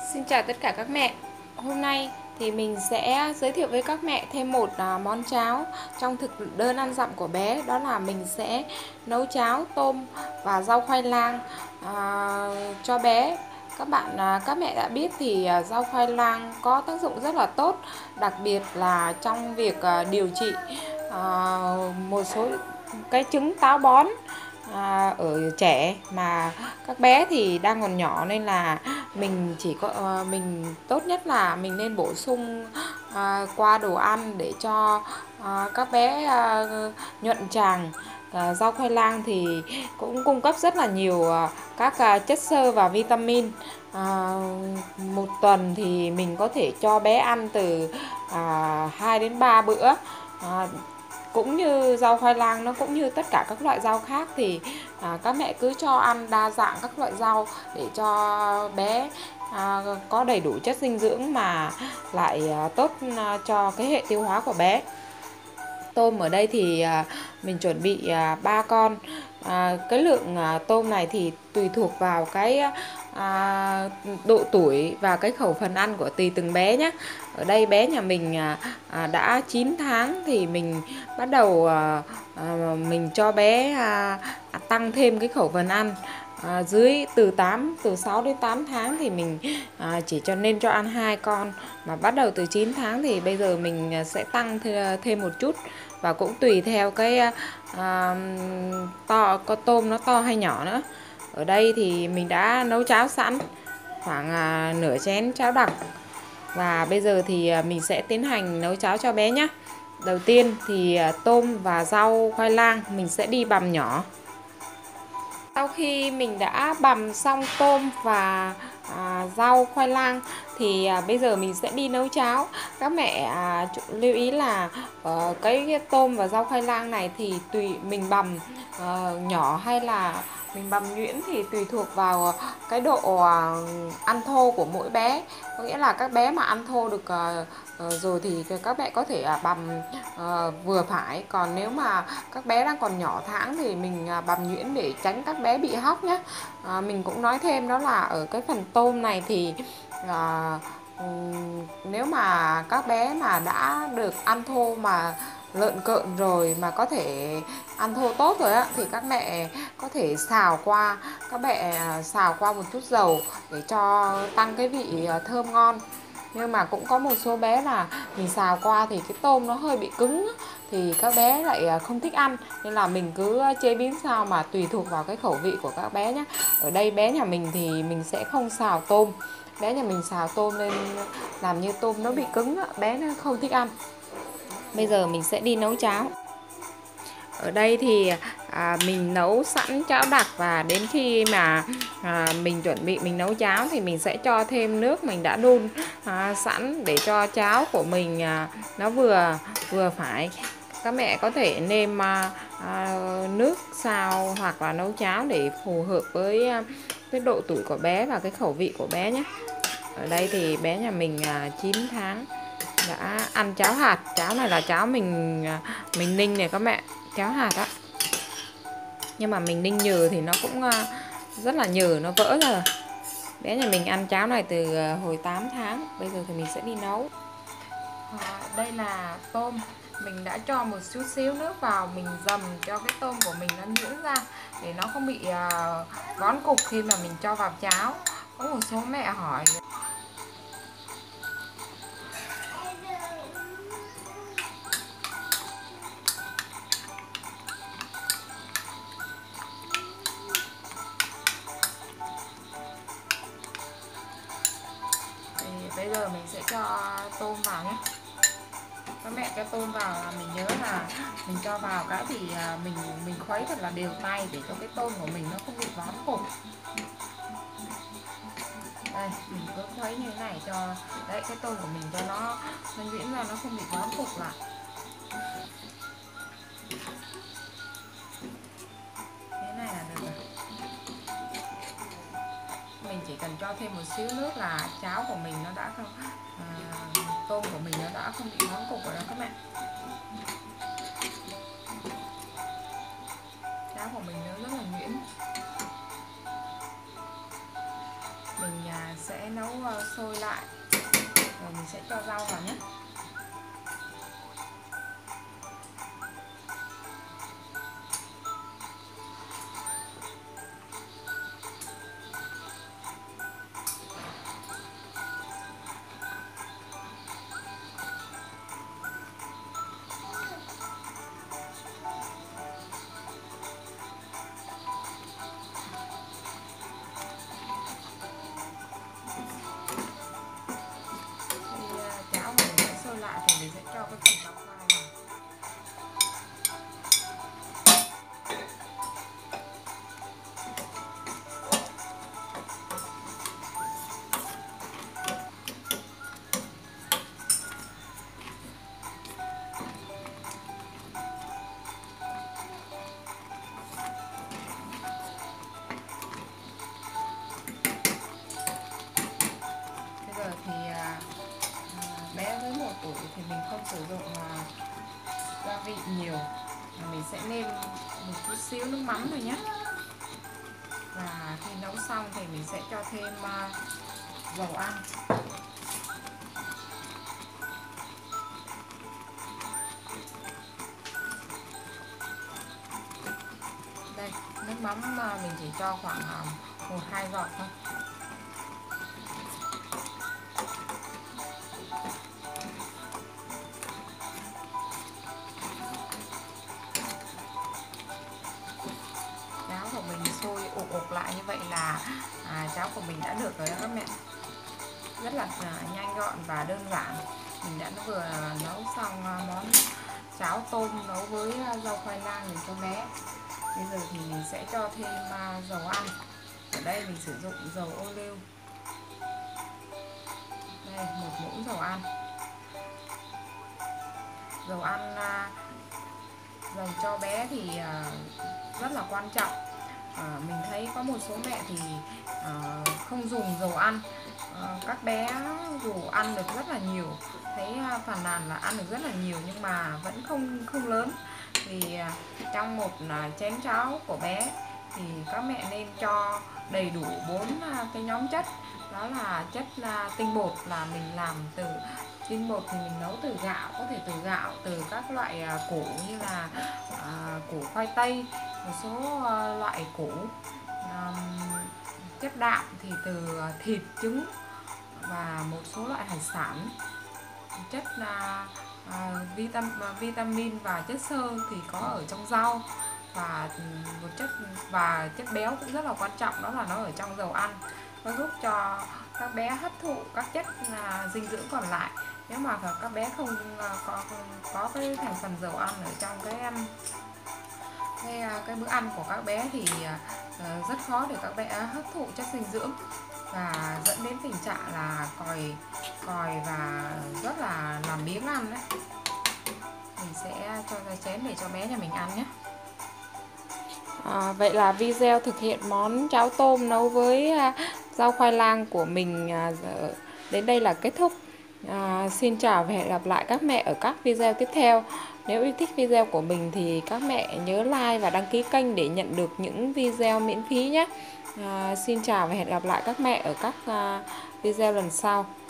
Xin chào tất cả các mẹ. Hôm nay thì mình sẽ giới thiệu với các mẹ thêm một món cháo trong thực đơn ăn dặm của bé. Đó là mình sẽ nấu cháo tôm và rau khoai lang cho bé. Các mẹ đã biết thì rau khoai lang có tác dụng rất là tốt, đặc biệt là trong việc điều trị một số cái chứng táo bón ở trẻ, mà các bé thì đang còn nhỏ nên là mình tốt nhất là mình nên bổ sung qua đồ ăn để cho các bé nhuận tràng. Rau khoai lang thì cũng cung cấp rất là nhiều các chất xơ và vitamin. Một tuần thì mình có thể cho bé ăn từ 2 đến 3 bữa. Cũng như rau khoai lang, nó cũng như tất cả các loại rau khác thì các mẹ cứ cho ăn đa dạng các loại rau để cho bé có đầy đủ chất dinh dưỡng mà lại tốt cho cái hệ tiêu hóa của bé. Tôm ở đây thì mình chuẩn bị 3 con. Cái lượng tôm này thì tùy thuộc vào cái độ tuổi và cái khẩu phần ăn của tùy từng bé nhé. Ở đây bé nhà mình đã 9 tháng thì mình bắt đầu mình cho bé tăng thêm cái khẩu phần ăn. Từ 6 đến 8 tháng thì mình chỉ nên cho ăn 2 con, mà bắt đầu từ 9 tháng thì bây giờ mình sẽ tăng thêm một chút, và cũng tùy theo cái con tôm nó to hay nhỏ nữa. Ở đây thì mình đã nấu cháo sẵn khoảng nửa chén cháo đặc, và bây giờ thì mình sẽ tiến hành nấu cháo cho bé nhé. Đầu tiên thì tôm và rau khoai lang mình sẽ đi bằm nhỏ. Sau khi mình đã bằm xong tôm và rau khoai lang thì bây giờ mình sẽ đi nấu cháo. Các mẹ lưu ý là cái tôm và rau khoai lang này thì tùy mình bằm nhỏ hay là mình bằm nhuyễn thì tùy thuộc vào cái độ ăn thô của mỗi bé. Có nghĩa là các bé mà ăn thô được rồi thì các mẹ có thể bằm vừa phải. Còn nếu mà các bé đang còn nhỏ tháng thì mình bằm nhuyễn để tránh các bé bị hóc nhé. Mình cũng nói thêm đó là ở cái phần tôm này thì nếu mà các bé mà đã được ăn thô mà lợn cợn rồi, mà có thể ăn thô tốt rồi á, thì các mẹ có thể xào qua, một chút dầu để cho tăng cái vị thơm ngon. Nhưng mà cũng có một số bé là mình xào qua thì cái tôm nó hơi bị cứng thì các bé lại không thích ăn, nên là mình cứ chế biến sao mà tùy thuộc vào cái khẩu vị của các bé nhé. Ở đây bé nhà mình thì mình sẽ không xào tôm. Bé nhà mình xào tôm nên làm như tôm nó bị cứng, bé nó không thích ăn. Bây giờ mình sẽ đi nấu cháo. Ở đây thì mình nấu sẵn cháo đặc, và đến khi mà mình chuẩn bị mình nấu cháo thì mình sẽ cho thêm nước mình đã đun sẵn để cho cháo của mình nó vừa phải. Các mẹ có thể nêm nước xào hoặc là nấu cháo để phù hợp với cái độ tuổi của bé và cái khẩu vị của bé nhé. Ở đây thì bé nhà mình 9 tháng đã ăn cháo hạt. Cháo này là cháo mình ninh này các mẹ, cháo hạt á. Nhưng mà mình ninh nhừ thì nó cũng rất là nhừ, nó vỡ ra rồi. Bé nhà mình ăn cháo này từ hồi 8 tháng. Bây giờ thì mình sẽ đi nấu. Đây là tôm. Mình đã cho một chút xíu nước vào, mình dầm cho cái tôm của mình nó nhuyễn ra để nó không bị vón cục khi mà mình cho vào cháo. Có một số mẹ hỏi thì bây giờ mình sẽ cho tôm vào nhé. Các mẹ cho tôm vào là mình nhớ là mình cho vào cái thì mình khuấy thật là đều tay để cho cái tôm của mình nó không bị vón cục. Đây, mình cứ khuấy như thế này cho đấy, cái tôm của mình cho nó nhuyễn ra, nó không bị vón cục lại. Thế này là được rồi. Mình chỉ cần cho thêm một xíu nước là cháo của mình nó đã không tôm của mình nó đã không bị vón cục rồi đó các mẹ. Cháo của mình nó rất là nhuyễn. Mình sẽ nấu sôi lại rồi mình sẽ cho rau vào nhé. Cháo mình sẽ sôi lại thì mình sẽ cho cái phần rau khoai vào. Bây giờ thì bé với 1 tuổi thì mình không sử dụng gia vị nhiều, mà mình sẽ nêm một chút xíu nước mắm thôi nhé. Và khi nấu xong thì mình sẽ cho thêm dầu ăn. Đây, nước mắm mình chỉ cho khoảng 1-2 giọt thôi. Cháo của mình sôi ục ục lại như vậy là cháo của mình đã được rồi đó các mẹ. Rất là nhanh gọn và đơn giản. Mình đã vừa nấu xong món cháo tôm nấu với rau khoai lang để cho bé. Bây giờ thì mình sẽ cho thêm dầu ăn. Ở đây mình sử dụng dầu ô liu. Đây, 1 muỗng dầu ăn. Dầu ăn dành cho bé thì rất là quan trọng. Mình thấy có một số mẹ thì không dùng dầu ăn. Các bé dù ăn được rất là nhiều, thấy phàn nàn là ăn được rất là nhiều nhưng mà vẫn không lớn. Thì trong một chén cháo của bé thì các mẹ nên cho đầy đủ 4 cái nhóm chất. Đó là chất tinh bột, là mình làm từ tinh bột thì mình nấu từ gạo, có thể từ gạo, từ các loại củ như là củ khoai tây, một số loại củ. Chất đạm thì từ thịt, trứng và một số loại hải sản. Chất vitamin và chất xơ thì có ở trong rau, và chất béo cũng rất là quan trọng, đó là nó ở trong dầu ăn. Nó giúp cho các bé hấp thụ các chất dinh dưỡng còn lại. Nếu mà các bé không có cái thành phần dầu ăn ở trong cái bữa ăn của các bé thì rất khó để các bé hấp thụ chất dinh dưỡng, và dẫn đến tình trạng là còi và rất là làm biếng ăn đấy. Mình sẽ cho ra chén để cho bé nhà mình ăn nhé. Vậy là video thực hiện món cháo tôm nấu với rau khoai lang của mình đến đây là kết thúc. Xin chào và hẹn gặp lại các mẹ ở các video tiếp theo. Nếu yêu thích video của mình thì các mẹ nhớ like và đăng ký kênh để nhận được những video miễn phí nhé. Xin chào và hẹn gặp lại các mẹ ở các video lần sau.